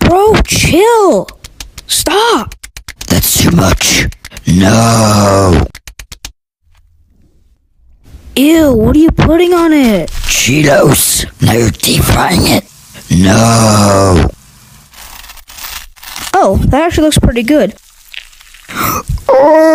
Bro, chill. Stop. That's too much. No. Ew, what are you putting on it? Cheetos. Now you're deep frying it. No. Oh, that actually looks pretty good.